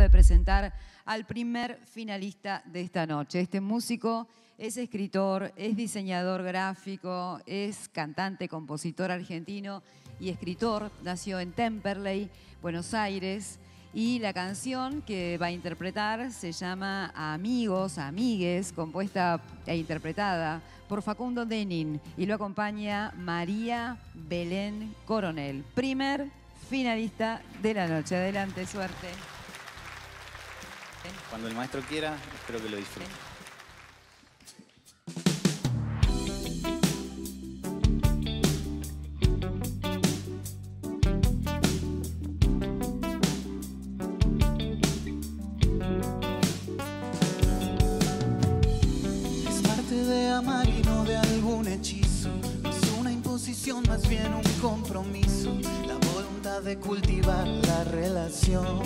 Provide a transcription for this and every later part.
de presentar al primer finalista de esta noche. Este músico es escritor, es diseñador gráfico, es cantante, compositor argentino y escritor. Nació en Temperley, Buenos Aires. Y la canción que va a interpretar se llama Amigos, Amigues, compuesta e interpretada por Facundo Denín. Y lo acompaña María Belén Coronel, primer finalista de la noche. Adelante, suerte. Cuando el maestro quiera, espero que lo disfrute. De amar y no de algún hechizo, es una imposición, más bien un compromiso, la voluntad de cultivar la relación.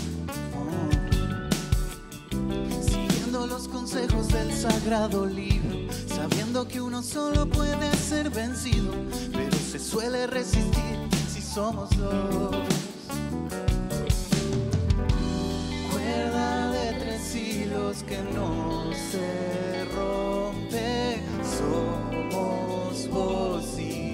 Siguiendo los consejos del sagrado libro, sabiendo que uno solo puede ser vencido, pero se suele resistir si somos dos. Cuerda de 3 hilos que no se rompe, somos vos y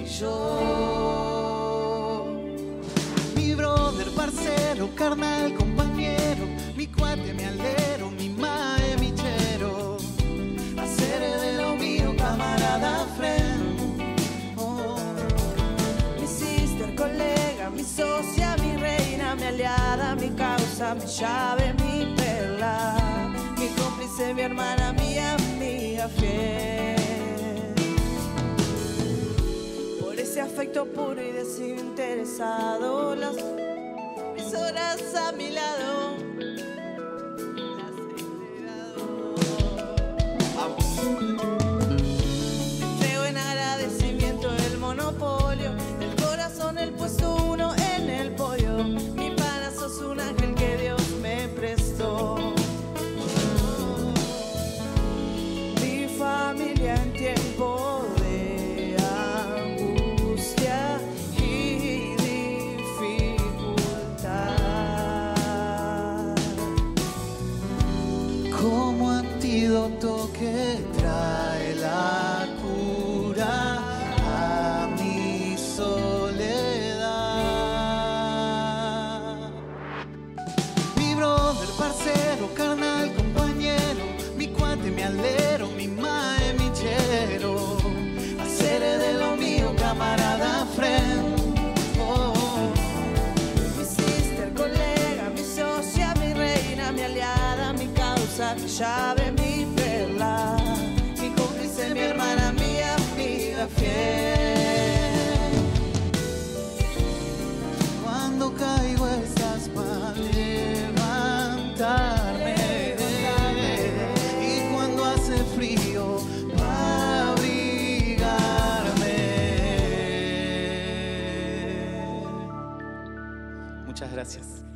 yo. Mi brother, parcero, carnal, compañero, mi cuate, mi aldero, mi mae, mi chero. Hacer de lo mío, camarada, friend. Oh. Mi sister, colega, mi socia, mi reina, mi aliada, mi causa, mi llave, mi perla, mi cómplice, mi hermana, mi amiga fiel. Por ese afecto puro y desinteresado, mis horas a mi lado las he entregado. Entrego en agradecimiento el monopolio del corazón, el puesto 1 en el podio. Mi pana, sos un ángel que Dios me prestó. Mi familia en tiempo de angustia y dificultad. Como antídoto que trae la cura a mi soledad. Mi brother, parcero, carnal, compañero, mi cuate, mi aldero, mi mae, mi chero. Hacer de lo mío, camarada, friend. Oh. Mi sister, colega, mi socia, mi reina, mi aliada, mi causa, mi llave, mi perla, mi cómplice, mi hermana, mi amiga fiel. Cuando caigo estás para levantarme, y cuando hace frío para abrigarme. Muchas gracias.